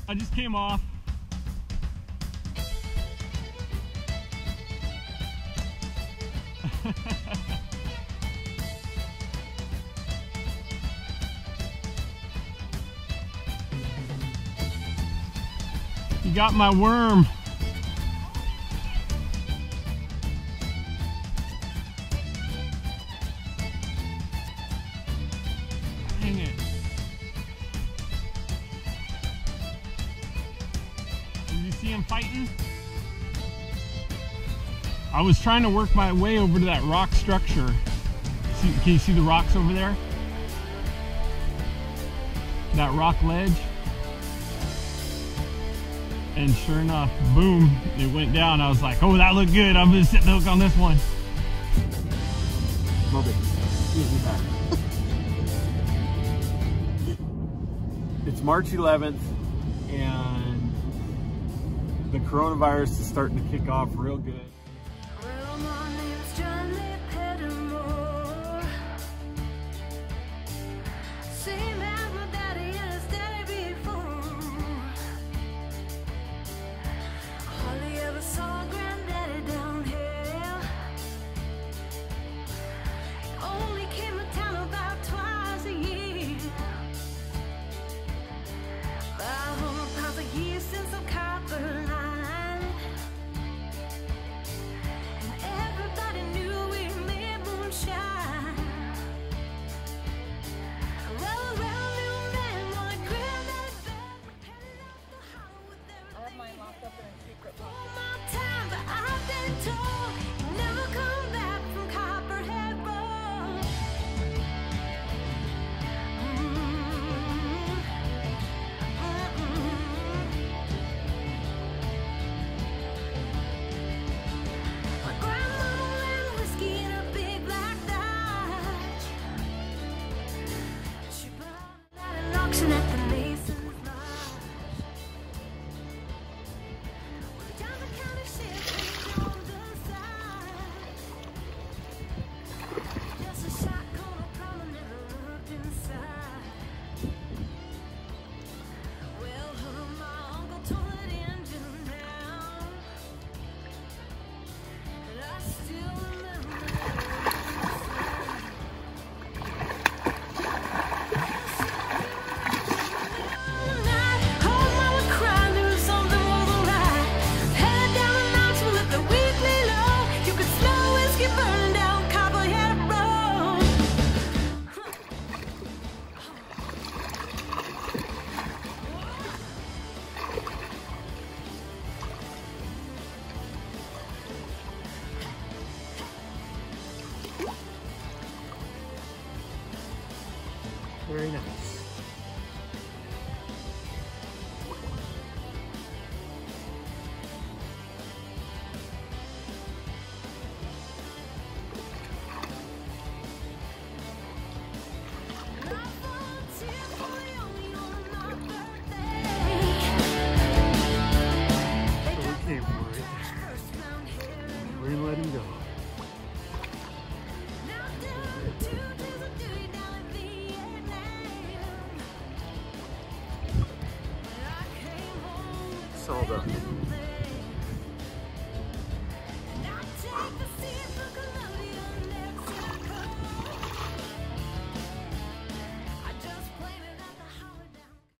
I just came off. You got my worm. Dang it. Did you see him fighting? I was trying to work my way over to that rock structure. Can you see the rocks over there? That rock ledge? And sure enough, boom, it went down. I was like, oh, that looked good. I'm gonna sit the hook on this one. Love it. Easy back. It's March 11th, and the coronavirus is starting to kick off real good. Well, my name's Johnny Pettimore. Same as my daddy and his daddy before. Hardly ever saw granddaddy down here. Only came to town about twice a year. About 100 pounds a year since the copper line. And everybody knew we made moonshine. Well, around new man wanna grab that bag, headed out the hollow with I have everything. mine locked up in a secret All pocket. my time, but I've been told you never come back from Copperhead Road. My grandmama ran whiskey in a big black Dodge. She bought at an auction at the Mason's Lodge. Down the county ship on the side. Just a shotgun, no problem, never looked inside. Well, my uncle tore that engine down, and I still remember that night. Oh, mama cried, knew something wasn't right. Headed down the mountain with the weekly low. You could smell whiskey burning down Copperhead Road. Very nice. And I volunteered for the only on my birthday. They So dropped we came the for it. first round here. We're gonna let him go. Now down 2 days of duty down in Vietnam. When I came home, Saw the